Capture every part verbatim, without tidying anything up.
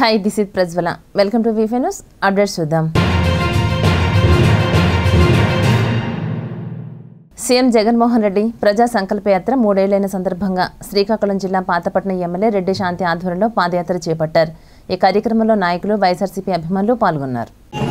Hi, this is Prajwala. Welcome to V F News. Updates చూద్దాం. CM Jaganmohan Reddy ప్రజా సంకల్ప యాత్ర మూడేళ్లైన సందర్భంగా శ్రీకాకుళం జిల్లా పాతపట్నం ఎమ్మెల్యే రెడ్డి శాంతి ఆధ్వర్యంలో పాదయాత్ర చేపట్టారు. ఈ కార్యక్రమంలో నాయకులు వైఎస్ఆర్సీపీ అభిమానులు పాల్గొన్నారు.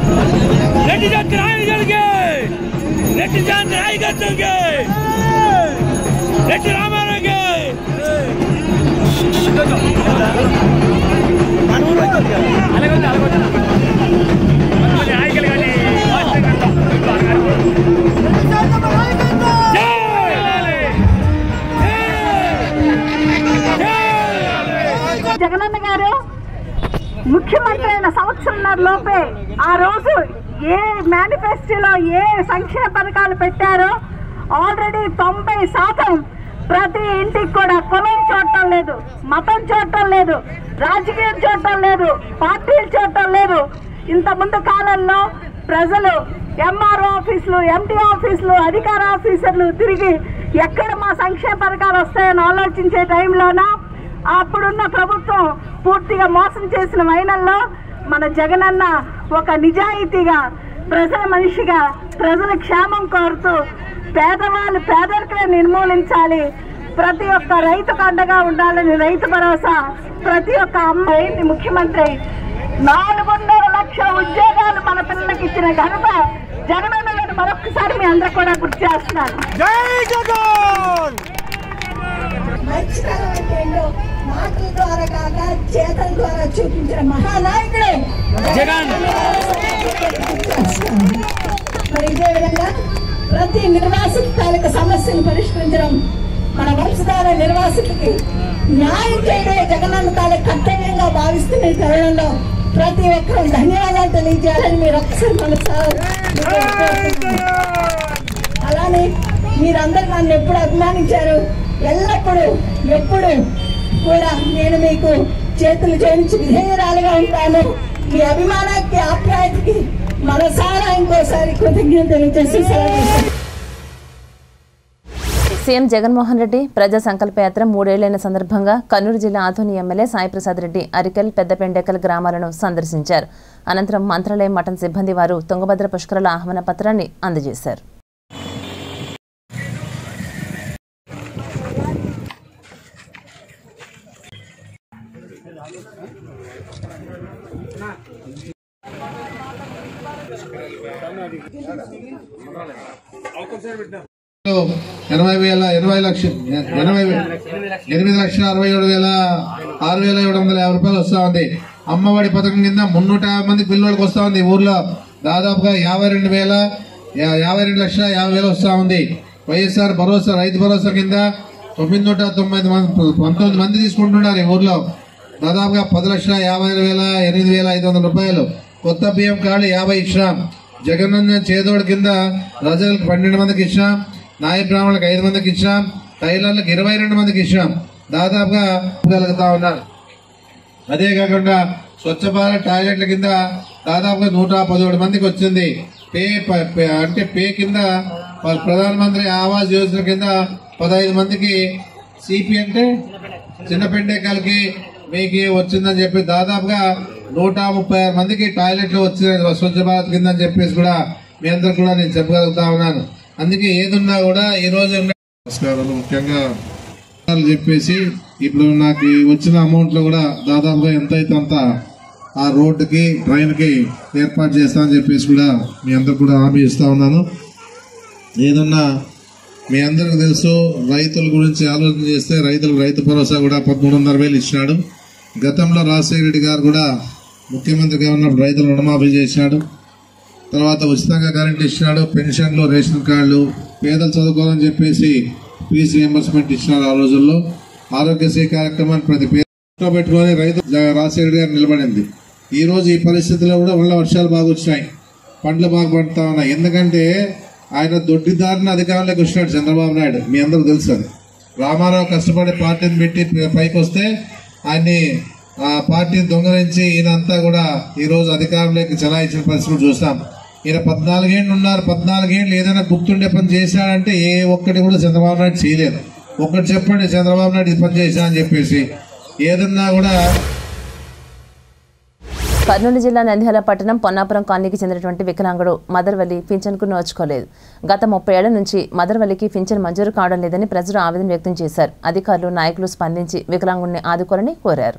జగనన్న గారు ముఖ్యమంత్రి అయిన సంవత్సరంన్నర లోపే ఆ రోజు ఏ మేనిఫెస్టోలో ఏ సంక్షేమ పథకాలు పెట్టారో ఆల్రెడీ తొంభై శాతం ప్రతి ఇంటికి కూడా కులం చూడటం లేదు, మతం చూడటం లేదు, రాజకీయం చూడటం లేదు, పార్టీలు చూడటం లేదు. ఇంతకుముందు కాలంలో ప్రజలు ఎంఆర్ఓ ఆఫీసులు, ఎంటీ ఆఫీసులు, అధికార ఆఫీసర్లు తిరిగి ఎక్కడ మా సంక్షేమ పథకాలు వస్తాయని ఆలోచించే టైంలోన అప్పుడున్న ప్రభుత్వం పూర్తిగా మోసం చేసిన వైనల్లో మన జగనన్న ఒక నిజాయితీగా ప్రజల మనిషిగా ప్రజల క్షేమం కోరుతూ పేదవాళ్ళు పేదరికలే నిర్మూలించాలి, ప్రతి ఒక్క రైతుకు అండగా ఉండాలని రైతు భరోసా, ప్రతి ఒక్క అమ్మాయి ముఖ్యమంత్రి నాలుగున్నర లక్షల ఉద్యోగాలు మన పిల్లలకి ఇచ్చిన ఘనత జగనన్న గారు మరొకసారి మీ అందరూ కూడా గుర్తు చేస్తున్నారు. మాటల ద్వారా కాక చేతల ద్వారా చూపించిన మహానాయకుడు జగన్. మరి ఇదే విధంగా ప్రతి నిర్వాసిత తాలూక సమస్యను పరిష్కరించడం మన వంశధార నిర్వాసితులకి న్యాయం చేయడే జగనన్న తాలూకు కర్తవ్యంగా భావిస్తున్న ఈ తరుణంలో ప్రతి ఒక్కరూ ధన్యవాదాలు తెలియజేయాలని మీరు ఒక్కసారి మనసారి. అలానే మీరందరూ నన్ను ఎప్పుడు అభిమానించారు, ఎల్లప్పుడూ ఎప్పుడు కూడా నేను మీకు చేతులు జోడించి విధేయురాలుగా ఉంటాను. మీ అభిమానానికి ఆప్యాయతకి మనసారా ఇంకోసారి కృతజ్ఞతలు తెలియజేసి సీఎం జగన్మోహన్ రెడ్డి ప్రజా సంకల్ప యాత్ర మూడేళ్లైన సందర్భంగా కర్నూలు జిల్లా ఆదోని ఎమ్మెల్యే సాయిప్రసాద్ రెడ్డి అరికల్ పెద్దపెండెకల్ గ్రామాలను సందర్శించారు. అనంతరం మంత్రాలయం మఠం సిబ్బంది వారు తుంగభద్ర పుష్కరాల ఆహ్వాన పత్రాన్ని అందజేశారు. ఎనభై వేల ఎనభై లక్ష ఎనభై ఎనిమిది లక్షల అరవై ఏడు వేల ఆరు వేల ఏడు వందల యాభై రూపాయలు వస్తా ఉంది. అమ్మఒడి పథకం కింద మున్నూట యాభై మంది పిల్లలకి వస్తా ఉంది. ఊర్లో దాదాపుగా యాభై రెండు వేల యాభై రెండు లక్షల యాభై వేలు వస్తా ఉంది. వైఎస్ఆర్ భరోసా రైతు భరోసా కింద తొమ్మిది నూట తొంభై పంతొమ్మిది మంది తీసుకుంటున్నారు. ఈ ఊర్లో దాదాపుగా పది లక్షల యాభై వేల ఎనిమిది వేల ఐదు వందల రూపాయలు. కొత్త బియ్యం కార్డు యాభై ఇచ్చినాం. జగనన్న చేదోడు కింద ప్రజలకు పన్నెండు మందికి ఇచ్చినాం. నాయ బ్రాహ్మణులకు ఐదు మందికి ఇచ్చినాం. టైలర్లకు ఇరవై రెండు మందికి ఇచ్చినాం. దాదాపుగా కలుగుతా ఉన్నారు. అదే కాకుండా స్వచ్ఛ భారత్ టాయిలెట్ల కింద దాదాపుగా నూట పదిహేడు మందికి వచ్చింది. పే అంటే పే కింద ప్రధానమంత్రి ఆవాస్ యోజన కింద పదహైదు మందికి సిపి అంటే చిన్న పెండేకాలకి మీకు వచ్చిందని చెప్పి దాదాపుగా నూట ముప్పై ఆరు మందికి టాయిలెట్లు వచ్చినాయి స్వచ్ఛ భారత్ కింద అని చెప్పేసి కూడా మీ అందరు కూడా నేను చెప్పగలుగుతా ఉన్నాను. అందుకే ఏదున్నా కూడా ఈ రోజు నమస్కారాలు ముఖ్యంగా చెప్పేసి ఇప్పుడు నాకు వచ్చిన అమౌంట్ లో కూడా దాదాపుగా ఎంత అయితే అంత ఆ రోడ్డుకి ట్రైన్ కి ఏర్పాటు చేస్తా అని చెప్పేసి కూడా మీ అందరు కూడా హామీ ఇస్తా ఉన్నాను. ఏదన్నా మీ అందరికి తెలుసు రైతుల గురించి ఆలోచన చేస్తే రైతులు రైతు భరోసా కూడా పదమూడు వందల వేలు ఇచ్చినాడు. గతంలో రాజశేఖర రెడ్డి గారు కూడా ముఖ్యమంత్రిగా ఉన్నప్పుడు రైతులు రుణమాఫీ చేసినాడు. తర్వాత ఉచితంగా కరెంట్ ఇచ్చినాడు. పెన్షన్లు, రేషన్ కార్డులు, పేదలు చదువుకోవాలని చెప్పేసి ఫీజు రియంబర్స్మెంట్ ఇచ్చినారు. ఆ రోజుల్లో ఆరోగ్యశ్రీ కార్యక్రమాన్ని ప్రతి పేరు పెట్టుకొని రైతు రాజశేఖర గారు నిలబడింది. ఈ రోజు ఈ పరిస్థితుల్లో కూడా ఉన్న వర్షాలు బాగా వచ్చినాయి, పంటలు బాగా పడుతా ఉన్నాయి. ఎందుకంటే ఆయన దొడ్డిదారిన అధికారంలోకి వచ్చినాడు చంద్రబాబు నాయుడు. మీ అందరూ తెలుసు అది. రామారావు కష్టపడి పార్టీని పెట్టి పైకి వస్తే ఆయన్ని ఆ పార్టీని దొంగలించి ఈయనంతా కూడా ఈ రోజు అధికారంలోకి చలాయించిన పరిస్థితి చూస్తాం. ఈయన పద్నాలుగేళ్ళు ఉన్నారు. పద్నాలుగేళ్ళు ఏదైనా గుర్తుండే పని చేశాడంటే ఏ ఒక్కటి కూడా చంద్రబాబు నాయుడు చేయలేదు. ఒక్కటి చెప్పండి చంద్రబాబు నాయుడు ఇది పని చేశా అని చెప్పేసి. ఏదన్నా కూడా కర్నూలు జిల్లా నంద్యాల పట్టణం పొన్నాపురం కాలనీకి చెందినటువంటి వికలాంగుడు మదర్వల్లి పింఛన్కు నోచుకోలేదు. గత ముప్పై ఏళ్ల నుంచి మదర్వల్లికి పింఛన్ మంజూరు కావడం లేదని ప్రజలు ఆవేదన వ్యక్తం చేశారు. అధికారులు నాయకులు స్పందించి వికలాంగుడిని ఆదుకోవాలని కోరారు.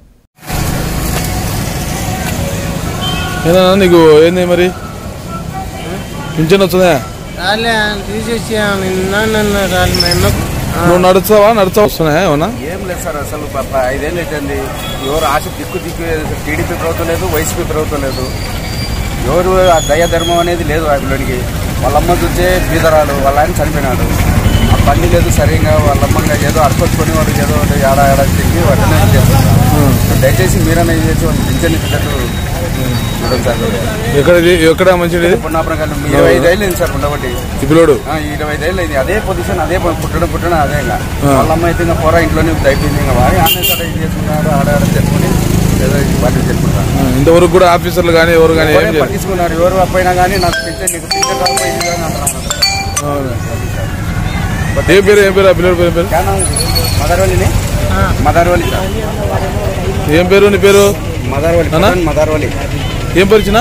నువ్వు నడుచావా నడుచా వస్తున్నాయా ఏమన్నా? ఏం లేదు సార్, అసలు ఐదేళ్ళు అవుతుంది. ఎవరు ఆశ దిక్కు దిక్కు టీడీపీ ప్రభుత్వం లేదు, వైసీపీ ప్రభుత్వం లేదు. ఎవరు ఆ దయ ధర్మం అనేది లేదు వాటిలోనికి. వాళ్ళమ్మ చూస్తే బీదరాలు, వాళ్ళ ఆయన చనిపోయినాడు. ఆ బండి లేదు సరిగ్గా, వాళ్ళమ్మంగా ఏదో అడుకొచ్చుకొని వాళ్ళు ఏదో ఏడా ఏడా తిరిగి వాటినే చేస్తున్నారు. దయచేసి మీరన్నా ఇది చేసి వాళ్ళు పింఛన్ ఇచ్చినట్టు చూడండి సార్. ఎక్కడ ఎక్కడ మంచిది? పొన్నాపురం కాలం ఇరవై ఐదు ఏళ్ళు అయింది సార్ ఉండబట్టి. ఇప్పుడు ఇరవై ఐదు ఏళ్ళు అయింది అదే పొజిషన్, అదే పుట్టడం పుట్టడం అదే. ఇంకా వాళ్ళమ్మ అయితే ఇంకా పోరా ఇంట్లోనే అయిపోయింది. ఇంకా వాడి ఆమె సార్ ఇది చేసుకున్నారు, ఆడాడ చేసుకుని ఏదో వాటిని చేసుకుంటారు. ఇంతవరకు కూడా ఆఫీసర్లు కానీ ఎవరు కానీ పట్టించుకున్నారు. ఎవరు అప్పైనా కానీ నాకు పింఛన్ నీకు పింఛన్ రాకపోయి ఇది కానీ అంటున్నారు. ఏ పేరు ఏం పేరు ఆ పిల్లల పేరు పేరు మదర్వల్లిని మదర్వల్లి సార్. ఏం పేరు నీ పేరు? మదర్వల్లి మదర్వల్లి. ఏం పరిచిన?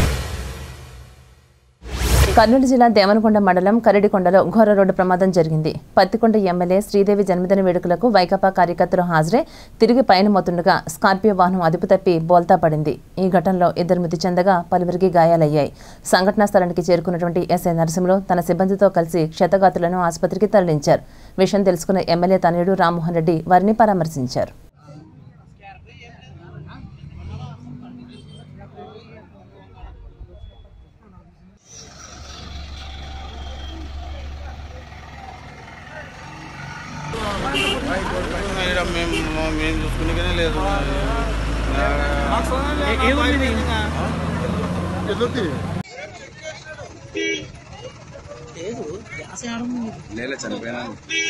కర్నూలు జిల్లా దేవనకొండ మండలం కరడికొండలో ఘోర రోడ్డు ప్రమాదం జరిగింది. పత్తికొండ ఎమ్మెల్యే శ్రీదేవి జన్మదిన వేడుకలకు వైకాపా కార్యకర్తలు హాజరై తిరిగి పయనమవుతుండగా స్కార్పియో వాహనం అదుపు తప్పి బోల్తా పడింది. ఈ ఘటనలో ఇద్దరు మృతి చెందగా పలువురికి గాయాలయ్యాయి. సంఘటనా స్థలానికి చేరుకున్నటువంటి ఎస్ఐ నరసింహులు తన సిబ్బందితో కలిసి క్షతగాతులను ఆసుపత్రికి తరలించారు. విషయం తెలుసుకున్న ఎమ్మెల్యే తనయుడు రామ్మోహన్ రెడ్డి వారిని పరామర్శించారు. మేము చూసుకునే లేదు. నేల చనిపోయినా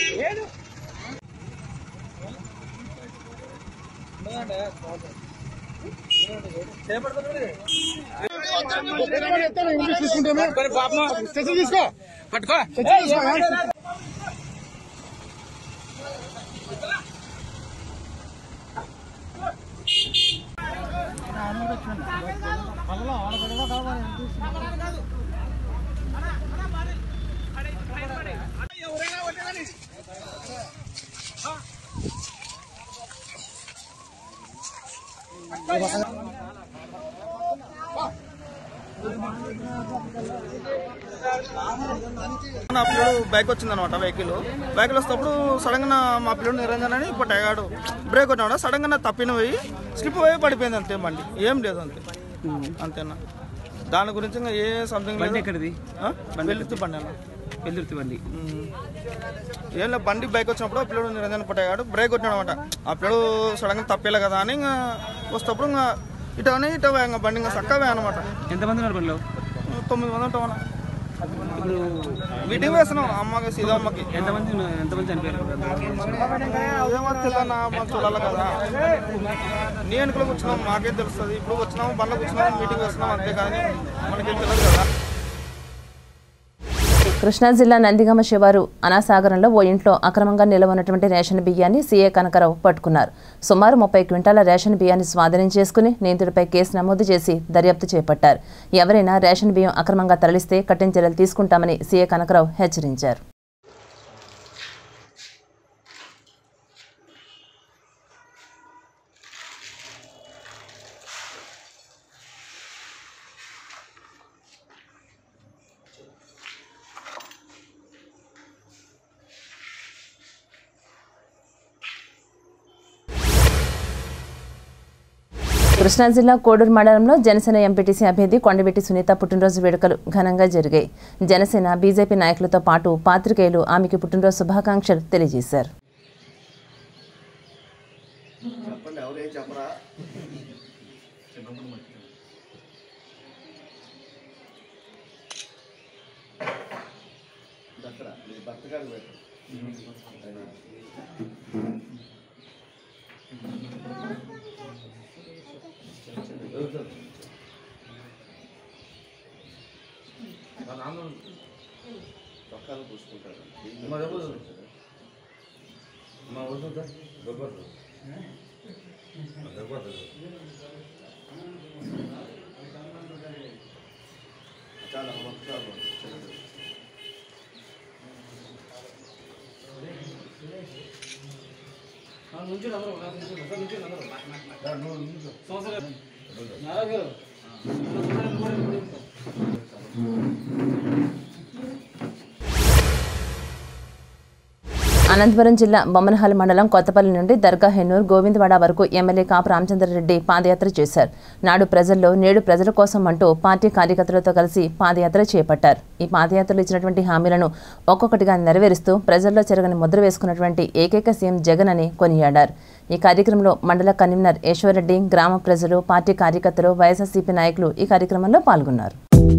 తీసుకో పట్టుకో. నా పిల్లడు బైక్ వచ్చిందనమాట. వెహికల్ వెహికల్ వస్తేప్పుడు సడన్ గా మా పిల్లడు నిరంజన్ అని ఇప్పుడు టైగాడు బ్రేక్ వచ్చినా సడన్ గా తప్పిన పోయి స్లిప్ పోయి పడిపోయింది అంతే. బండి ఏం లేదు అంతే అంతేనా. దాని గురించి ఇంకా ఏ సంథింగ్ లేదు. ఎక్కడిది? వెల్లుర్తి బండి అన్న, వెల్లుర్తి బండి. ఏం లేదు, బండి బైక్ వచ్చినప్పుడు పిల్లడు నిరంజన్ పట్టేగాడు బ్రేక్ వచ్చినాడు అనమాట. ఆ పిల్లడు సడన్ గా తప్పేలే కదా అని ఇంకా వస్తేప్పుడు ఇంకా ఇటనే ఇట ఇంకా బండి ఇంకా చక్కవే అనమాట. ఎంతమంది ఉన్నారు బండిలో? తొమ్మిది మంది ఉంటామన్నా. ఇప్పుడు వీటికి వేస్తున్నాం అమ్మకి సీతమ్మకి. ఎంతమంది ఎంతమంది చనిపోయారు? ఏమో తెలియనా, మాకు చూడాలి కదా. నీ వెనుకలకు వచ్చినాం మాకేం తెలుస్తుంది. ఇప్పుడు వచ్చినాము బండ్లకు వచ్చినాము మీటింగ్ వేస్తున్నాం అంతే, కానీ మనకేం తెలియదు కదా. కృష్ణా జిల్లా నందిగామ శివారు అనాసాగరంలో ఓ ఇంట్లో అక్రమంగా నిలవన్నటువంటి రేషన్ బియ్యాన్ని సీఏ కనకరావు పట్టుకున్నారు. సుమారు ముప్పై క్వింటాల రేషన్ బియ్యాన్ని స్వాధీనం చేసుకుని నిందితుడిపై కేసు నమోదు చేసి దర్యాప్తు చేపట్టారు. ఎవరైనా రేషన్ బియ్యం అక్రమంగా తరలిస్తే కఠిన చర్యలు తీసుకుంటామని సీఏ కనకరావు హెచ్చరించారు. కృష్ణా జిల్లా కోడూరు మండలంలో జనసేన ఎంపీటీసీ అభ్యర్థి కొండవీటి సునీత పుట్టినరోజు వేడుకలు ఘనంగా జరిగాయి. జనసేన బీజేపీ నాయకులతో పాటు పాత్రికేయులు ఆమెకి పుట్టినరోజు శుభాకాంక్షలు తెలియజేశారు. అనంతపురం జిల్లా బొమ్మనహల్ మండలం కొత్తపల్లి నుండి దర్గా హెన్నూర్ గోవిందవాడ వరకు ఎమ్మెల్యే కాపు రామచంద్రారెడ్డి పాదయాత్ర చేశారు. నాడు ప్రజల్లో నేడు ప్రజల కోసం అంటూ పార్టీ కార్యకర్తలతో కలిసి పాదయాత్ర చేపట్టారు. ఈ పాదయాత్రలో ఇచ్చినటువంటి హామీలను ఒక్కొక్కటిగా నెరవేరుస్తూ ప్రజల్లో చెరగని ముద్ర వేసుకున్నటువంటి ఏకైక సీఎం జగన్ అని కొనియాడారు. ఈ కార్యక్రమంలో మండల కన్వీనర్ ఈశ్వర్రెడ్డి, గ్రామ ప్రజలు, పార్టీ కార్యకర్తలు, వైఎస్ఆర్సీపీ నాయకులు ఈ కార్యక్రమంలో పాల్గొన్నారు.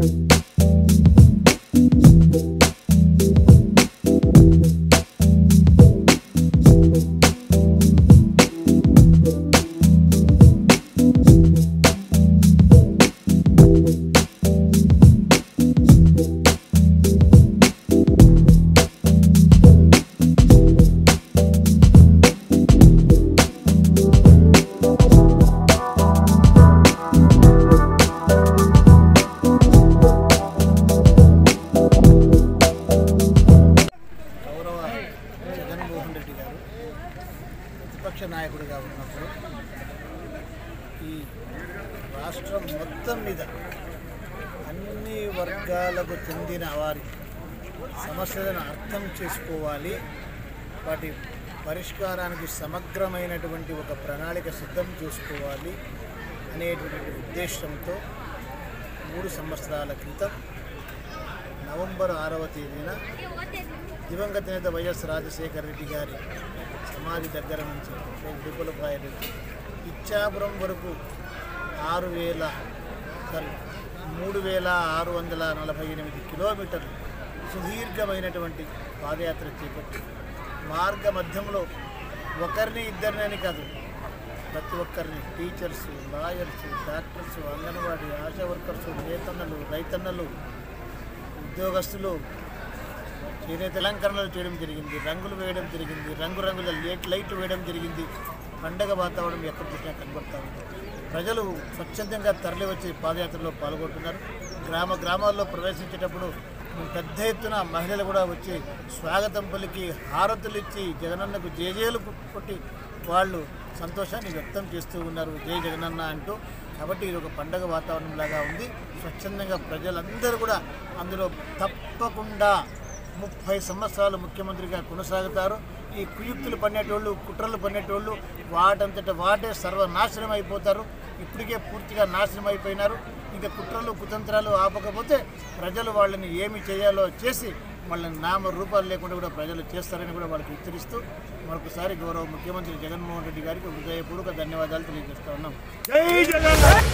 నాయకుడిగా ఉన్నప్పుడు ఈ రాష్ట్రం మొత్తం మీద అన్ని వర్గాలకు చెందిన వారి సమస్యలను అర్థం చేసుకోవాలి, వాటి పరిష్కారానికి సమగ్రమైనటువంటి ఒక ప్రణాళిక సిద్ధం చేసుకోవాలి అనేటువంటి ఉద్దేశంతో మూడు సంవత్సరాల క్రితం నవంబర్ ఆరవ తేదీన దివంగత నేత వైఎస్ రాజశేఖర రెడ్డి గారి సమాధి దగ్గర నుంచి దుబ్బలపాయ నుంచి ఇచ్చాపురం వరకు ఆరు వేల మూడు వేల ఆరు వందల నలభై ఎనిమిది కిలోమీటర్లు సుదీర్ఘమైనటువంటి పాదయాత్ర చేపట్టి మార్గ మధ్యంలో ఒకరిని ఇద్దరిని కాదు, ప్రతి ఒక్కరిని teachers, lawyers, doctors, anganwadi ASHA workers, నేతన్నలు, రైతన్నలు, ఉద్యోగస్తులు చేనేత అలంకరణలు చేయడం జరిగింది, రంగులు వేయడం జరిగింది, రంగురంగుల లేట్ లైట్లు వేయడం జరిగింది. పండగ వాతావరణం ఎక్కడ చూసినా కనబడతా ఉంది. ప్రజలు స్వచ్ఛందంగా తరలి వచ్చి పాదయాత్రలో పాల్గొంటున్నారు. గ్రామ గ్రామాల్లో ప్రవేశించేటప్పుడు పెద్ద ఎత్తున మహిళలు కూడా వచ్చి స్వాగతం పలికి హారతులు ఇచ్చి జగనన్నకు జేజేలు కొట్టి వాళ్ళు సంతోషాన్ని వ్యక్తం చేస్తూ ఉన్నారు, జై జగనన్న అంటూ. కాబట్టి ఇది ఒక పండగ వాతావరణం లాగా ఉంది. స్వచ్ఛందంగా ప్రజలందరూ కూడా అందులో తప్పకుండా ముప్పై సంవత్సరాలు ముఖ్యమంత్రిగా కొనసాగుతారు. ఈ కుయుక్తులు పన్నేటోళ్ళు, కుట్రలు పన్నేటోళ్ళు వాటంతట వాటే సర్వనాశనం అయిపోతారు. ఇప్పటికే పూర్తిగా నాశనం అయిపోయినారు. ఇంకా కుట్రలు కుతంత్రాలు ఆపకపోతే ప్రజలు వాళ్ళని ఏమి చేయాలో చేసి వాళ్ళని నామ రూపాలు లేకుండా కూడా ప్రజలు చేస్తారని కూడా వాళ్ళకి హెచ్చరిస్తూ మరొకసారి గౌరవ ముఖ్యమంత్రి జగన్మోహన్ రెడ్డి గారికి హృదయపూర్వక ధన్యవాదాలు తెలియజేస్తా ఉన్నాం. జై జగన్.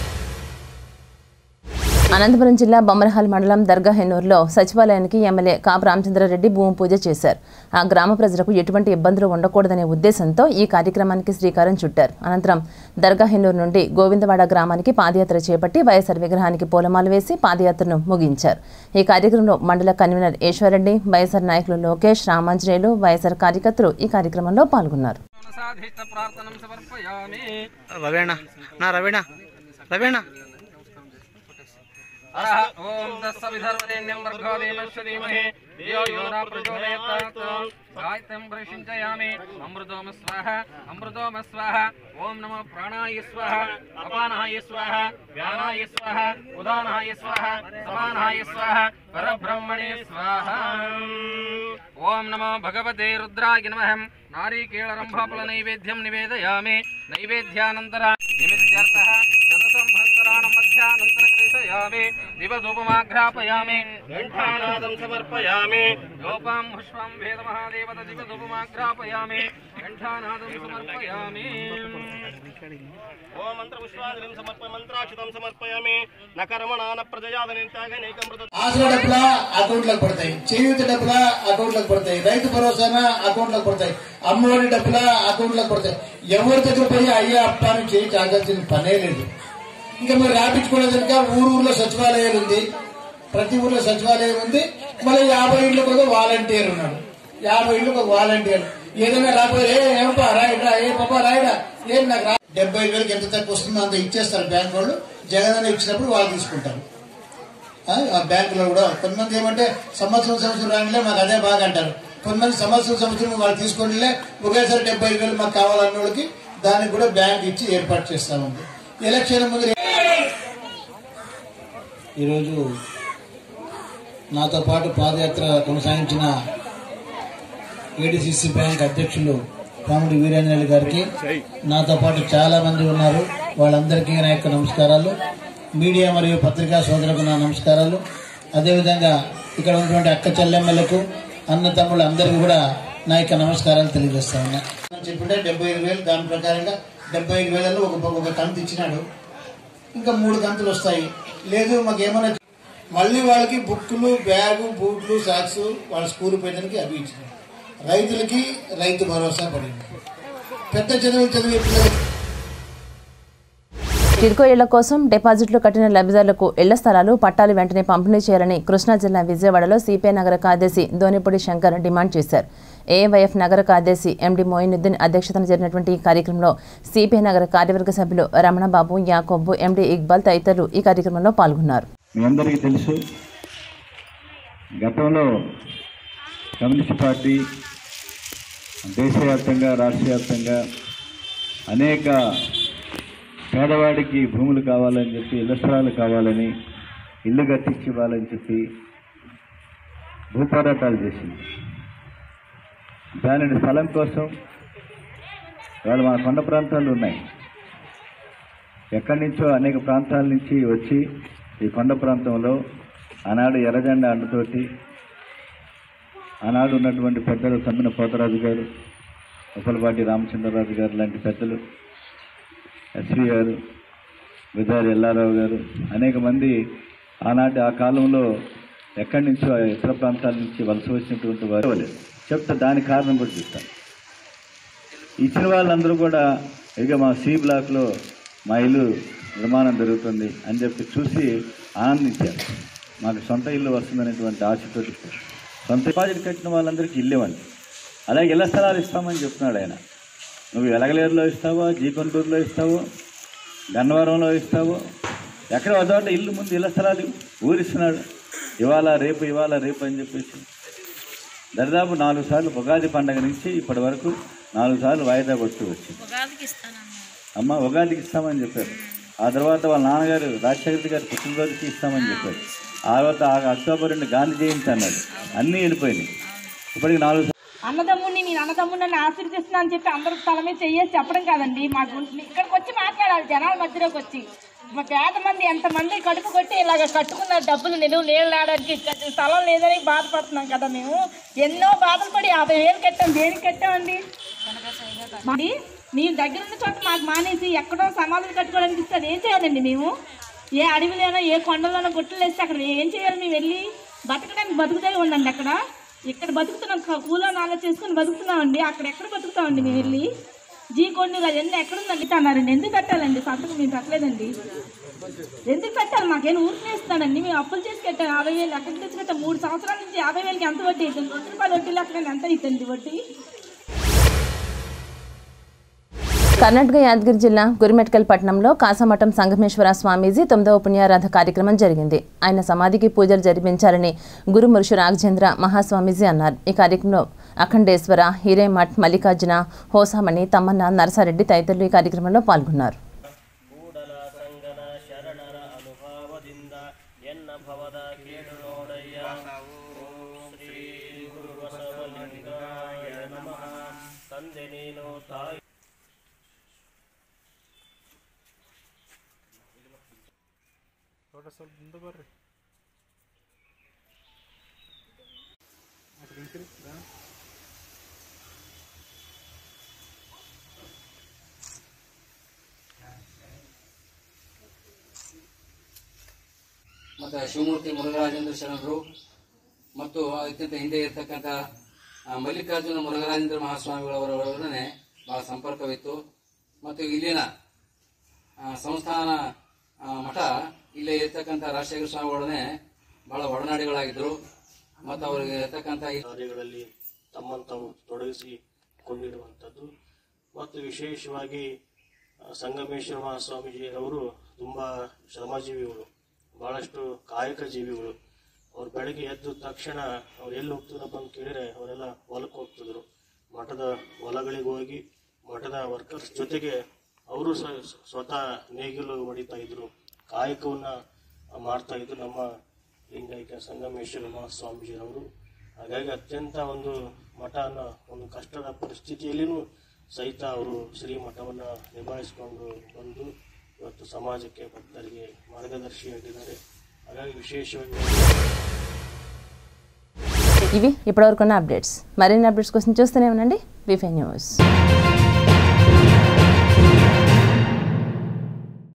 అనంతపురం జిల్లా బొమ్మనహల్ మండలం దర్గా హెన్నూరులో సచివాలయానికి ఎమ్మెల్యే కాపు రామచంద్రారెడ్డి భూమి పూజ చేశారు. ఆ గ్రామ ప్రజలకు ఎటువంటి ఇబ్బందులు ఉండకూడదనే ఉద్దేశంతో ఈ కార్యక్రమానికి శ్రీకారం చుట్టారు. అనంతరం దర్గా హెన్నూరు నుండి గోవిందవాడ గ్రామానికి పాదయాత్ర చేపట్టి వైఎస్ఆర్ విగ్రహానికి పూలమాలు వేసి పాదయాత్రను ముగించారు. ఈ కార్యక్రమంలో మండల కన్వీనర్ ఈశ్వర్రెడ్డి, వైఎస్ఆర్ నాయకులు లోకేష్, రామాంజనేయులు, వైఎస్ఆర్ కార్యకర్తలు ఈ కార్యక్రమంలో పాల్గొన్నారు. ओम तत्सविधर्वरेण्यं भर्गो देवस्य धीमहि धियो यो न प्रचोदयात् गायत्रं प्रशिञ्चयामि अमृतोम स्वाहा अमृतोम स्वाहा ओम नमो प्राणाय स्वाहा अपानाय स्वाहा व्यानाय स्वाहा उदानाय स्वाहा समानाय स्वाहा परब्रह्मणे स्वाहा ओम नमो भगवते रुद्राय नमः नारीकेळरम्भाफल नैवेद्यं निवेदयामि नैवेद्यानन्तरं निमित्त्यर्थः तदसंभस्तराणं मध्यानन्तरं कृषयामि दिवधूपमाघ्रापयामि घण्टानादं समर्पयामि गोपां पुष्पं वेदमहादेवत दिवधूपमाघ्रापयामि घण्टानादं समर्पयामि ओम मंत्र पुष्पांजलिं समर्पय मंत्राक्षतं समर्पयामि न कर्मणा न प्रजया धनेकामृत ఆసరా డబ్బుల అకౌంట్లకు పడతాయి, చేయూత డబ్బుల అకౌంట్లకు పడతాయి, రైతు భరోసాన అకౌంట్లకు పడతాయి, అమ్మఒడి డబ్బుల అకౌంట్లకు పడతాయి. ఎవరి దగ్గర పోయి అయ్యా అప్ప అని చేయి చాల్సిన పనే లేదు. ఇంకా మీరు రాపించుకోలేదు కనుక ఊరు ఊర్లో సచివాలయాలు ఉంది, ప్రతి ఊర్లో సచివాలయం ఉంది. మళ్ళీ యాభై ఇండ్లకు ఒక వాలంటీర్ ఉన్నాడు, యాభై ఇండ్లకు ఒక వాలంటీర్. ఏదైనా రాకపోతే ఏమప్పా రాయడా ఏ పాప రాయడా ఏం నాకు రా డెబ్బై ఐదు వేలకు ఎంత తక్కువ వస్తుందో అంత ఇచ్చేస్తారు బ్యాంక్ వాళ్ళు. జగన్ అన్న ఇచ్చినప్పుడు వాళ్ళు తీసుకుంటారు. ఆ బ్యాంకులో కూడా కొంతమంది ఏమంటే సంవత్సరం సంవత్సరం రానిలే మాకు అదే బాగా అంటారు. కొంతమంది సంవత్సరం సంవత్సరం వాళ్ళు తీసుకోనిలే ఒకేసారి డెబ్బై ఐదు వేలు మాకు కావాలన్న వాళ్ళకి దానికి కూడా బ్యాంక్ ఇచ్చి ఏర్పాటు చేస్తామండి. ఎలక్షన్ ముందు ఈరోజు నాతో పాటు పాదయాత్ర కొనసాగించిన ఏడీసీసీ బ్యాంక్ అధ్యక్షులు పాముడి వీరేంద్ర గారికి నాతో పాటు చాలా మంది ఉన్నారు. వాళ్ళందరికీ నా యొక్క నమస్కారాలు. మీడియా మరియు పత్రికా సోదరులకు నా నమస్కారాలు. అదేవిధంగా ఇక్కడ ఉన్నటువంటి అక్క చెల్లెమ్మలకు అన్న తమ్ముళ్ళు అందరికీ కూడా నా యొక్క నమస్కారాలు తెలియజేస్తా ఉన్నా. చెప్పుంటే డెబ్బై ఐదు వేలు దాని ప్రకారంగా డెబ్బై ఐదు వేలలో ఒక ఒక కంతు ఇచ్చినాడు. ఇంకా మూడు కంతులు వస్తాయి. లేదు మాకేమైనా మళ్ళీ వాళ్ళకి బుక్కులు బ్యాగు బూట్లు సాక్స్ వాళ్ళ స్కూల్ పోయడానికి అవి ఇచ్చినాడు. రైతులకి రైతు భరోసా పడింది. పెద్ద చదువులు చదివే పిల్లలకి టిడ్కో ఇళ్ల కోసం డిపాజిట్లు కట్టిన లబ్ధిదారులకు ఇళ్ల స్థలాలు పట్టాలు వెంటనే పంపిణీ చేయాలని కృష్ణా జిల్లా విజయవాడలో సిపిఐ నగర కార్యదర్శి దోనిపూడి శంకర్ డిమాండ్ చేశారు. ఏవైఎఫ్ నగర కార్యదర్శి ఎండి మోయినుద్దీన్ అధ్యక్షతన జరిగినటువంటి ఈ కార్యక్రమంలో సిపిఐ నగర కార్యవర్గ సభ్యులు రమణబాబు, యాకోబు, ఎండి ఇక్బాల్ తదితరులు ఈ కార్యక్రమంలో పాల్గొన్నారు. మీ అందరికీ తెలుసు, గతంలో కమ్యూనిస్ట్ పార్టీ దేశవ్యాప్తంగా రాష్ట్ర వ్యాప్తంగా అనేక పేదవాడికి భూములు కావాలని చెప్పి ఇళ్ల స్థలాలు కావాలని ఇల్లు కట్టించి ఇవ్వాలని చెప్పి భూపోరాటాలు చేసింది. దానిని స్థలం కోసం వాళ్ళు మన కొండ ప్రాంతాలు ఉన్నాయి, ఎక్కడి నుంచో అనేక ప్రాంతాల నుంచి వచ్చి ఈ కొండ ప్రాంతంలో ఆనాడు ఎర్రజెండా అండతోటి ఆనాడు ఉన్నటువంటి పెద్దలు తమ్మిన పోతరాజు గారు, ఉప్పలపాటి రామచంద్రరాజు గారు లాంటి పెద్దలు, ఎస్వి గారు, విదారి ఎల్లారావు గారు, అనేక మంది ఆనాటి ఆ కాలంలో ఎక్కడి నుంచో ఇతర ప్రాంతాల నుంచి వలస వచ్చినటువంటి వారు చెప్తా. దాని కారణం కూడా చెప్తాను. ఇచ్చిన వాళ్ళందరూ కూడా ఇక మా సి బ్లాక్లో మా ఇల్లు నిర్మాణం జరుగుతుంది అని చెప్పి చూసి ఆనందించారు. మాకు సొంత ఇల్లు వస్తుందనేటువంటి ఆశతో సొంత డిపాజిట్ కట్టిన వాళ్ళందరికీ ఇల్లు ఇవ్వండి. అలాగే ఇళ్ల స్థలాలు ఇస్తామని చెప్తున్నాడు ఆయన. నువ్వు ఎలగలేరులో ఇస్తావో, జీకొంటూరులో ఇస్తావో, గన్నవరంలో ఇస్తావో, ఎక్కడ వదోట ఇల్లు ముందు ఇళ్ల స్థలాలు ఊరిస్తున్నాడు. ఇవాళ రేపు ఇవాళ రేపు అని చెప్పేసి దరిదాపు నాలుగు సార్లు ఉగాది పండగ నుంచి ఇప్పటి వరకు నాలుగు సార్లు వాయిదా కొడుతూ వచ్చింది. అమ్మ ఉగాదికి ఇస్తామని చెప్పారు. ఆ తర్వాత వాళ్ళ నాన్నగారు రాజశేఖర గారు పుట్టినరోజుకి ఇస్తామని చెప్పారు. ఆ తర్వాత అక్టోబర్ రెండు గాంధీ జయంతి అన్నాడు. అన్నీ వెళ్ళిపోయినాయి. ఇప్పటికి నాలుగు అన్నదమ్ముడిని నేను అన్నదమ్ముడిని ఆశీర్దిస్తున్నా అని చెప్పి అందరూ తల మీద చెయ్యేసి చెప్పడం కాదండి. మాకు ఇక్కడికి వచ్చి మాట్లాడాలి, జనాల మధ్యలోకి వచ్చి. మా పేద మంది ఎంతమంది కడుపు కొట్టి ఇలాగ కట్టుకున్న డబ్బులు నిలువ నీళ్ళు ఆడడానికి స్థలం లేదని బాధపడుతున్నాం కదా. మేము ఎన్నో బాధలు పడి యాభై వేలు కట్టాం. దేనికి కట్టామండి? మరి మేము దగ్గర ఉన్న చోట మాకు మానేసి ఎక్కడో సమాధులు కట్టుకోవడానికి ఇస్తే ఏం చేయాలండి? మేము ఏ అడవిలోనో ఏ కొండలోనో గుట్టలు వేస్తే అక్కడ ఏం చేయాలి? మేము వెళ్ళి బతకడానికి బతుకుతే ఉండండి. అక్కడ ఇక్కడ బతుకుతున్నాం, కూలో నాలో చేసుకుని బతుకుతున్నామండి. అక్కడ ఎక్కడ బతుకుతామండి? మేము వెళ్ళి జీ కొండ అవన్నీ ఎక్కడుందండి అన్నారండి. ఎందుకు పెట్టాలండి? సంతకం మేము పెట్టలేదండి. ఎందుకు పెట్టాలి? మాకేం ఊరికి ఇస్తానండి. మేము అప్పులు చేసి కట్టాం. యాభై వేలు ఎక్కడికి తెచ్చి కట్టాం. మూడు సంవత్సరాల నుంచి యాభై వేలకి ఎంత వడ్డీ అవుతుంది? రెండు రూపాయలు వడ్డీ లెక్కన ఎంత అవుతుంది వడ్డీ? కర్ణాటక యాదగిరి జిల్లా గురిమెట్కల్ పట్టణంలో కాసమఠం సంగమేశ్వర స్వామీజీ తొమ్మిదవ పుణ్యారాధ కార్యక్రమం జరిగింది. ఆయన సమాధికి పూజలు జరిపించారని గురుమురుషు రాఘజేంద్ర మహాస్వామీజీ అన్నారు. ఈ కార్యక్రమంలో అఖండేశ్వర, హిరేమఠ్, మల్లికార్జున, హోసామణి, తమ్మన్న, నరసారెడ్డి తదితరులు ఈ కార్యక్రమంలో పాల్గొన్నారు. ಮತ್ತು ಶಿವಮೂರ್ತಿ ಮುರುಘರಾಜೇಂದ್ರ ಶರಣರು ಮತ್ತು ಅದಕ್ಕಿಂತ ಹಿಂದೆ ಇರತಕ್ಕಂಥ ಮಲ್ಲಿಕಾರ್ಜುನ ಮುರುಘರಾಜೇಂದ್ರ ಮಹಾಸ್ವಾಮಿಗಳವರೊಡನೆ ಬಹಳ ಸಂಪರ್ಕವಿತ್ತು. ಮತ್ತು ಇಲ್ಲಿನ ಸಂಸ್ಥಾನ ಮಠ ಇಲ್ಲೇ ಇರತಕ್ಕಂಥ ರಾಜಶೇಖರ ಸ್ವಾಮಿಗಳೊಡನೆ ಬಹಳ ಒಡನಾಡಿಗಳಾಗಿದ್ದರು. ಮತ್ತು ಅವರಿಗೆ ಇರತಕ್ಕಂಥ ಕಾರ್ಯಗಳಲ್ಲಿ ತಮ್ಮನ್ನು ತಾವು ತೊಡಗಿಸಿ ಕೊಂದಿರುವಂಥದ್ದು. ಮತ್ತು ವಿಶೇಷವಾಗಿ ಸಂಗಮೇಶ್ವರ ಮಹಾಸ್ವಾಮೀಜಿಯವರು ತುಂಬ ಶ್ರಮಜೀವಿಗಳು, ಭಾಳಷ್ಟು ಕಾಯಕ ಜೀವಿಗಳು. ಅವ್ರು ಬೆಳಗ್ಗೆ ಎದ್ದ ತಕ್ಷಣ ಅವ್ರು ಎಲ್ಲಿ ಹೋಗ್ತಿದ್ರಪ್ಪ ಅಂತ ಕೇಳಿದ್ರೆ ಅವರೆಲ್ಲ ಹೊಲಕ್ಕೆ ಹೋಗ್ತಿದ್ರು. ಮಠದ ಹೊಲಗಳಿಗೆ ಹೋಗಿ ಮಠದ ವರ್ಕರ್ಸ್ ಜೊತೆಗೆ ಅವರು ಸ್ವತಃ ನೇಗಿಲು ಹೊಡಿತಾ ಇದ್ರು, ಕಾಯಕವನ್ನು ಮಾಡ್ತಾ ಇದ್ರು ನಮ್ಮ ಲಿಂಗೈಕ್ಯ ಸಂಗಮೇಶ್ವರ ಮಹಾಸ್ವಾಮೀಜಿಯವರು. ಹಾಗಾಗಿ ಅತ್ಯಂತ ಒಂದು ಮಠನ ಒಂದು ಕಷ್ಟದ ಪರಿಸ್ಥಿತಿಯಲ್ಲಿಯೂ ಸಹಿತ ಅವರು ಶ್ರೀಮಠವನ್ನು ನಿಭಾಯಿಸಿಕೊಂಡು ಬಂದು ಇವತ್ತು ಸಮಾಜಕ್ಕೆ ಭಕ್ತರಿಗೆ ಮಾರ್ಗದರ್ಶಿಯಾಗಿದ್ದಾರೆ. ಹಾಗಾಗಿ ವಿಶೇಷವಾಗಿ ఇవి ఇప్పటివరకున్న అప్డేట్స్. మరిన్ని అప్డేట్స్ కోసం చూస్తూనే ఉండండి వి ఫైవ్ న్యూస్.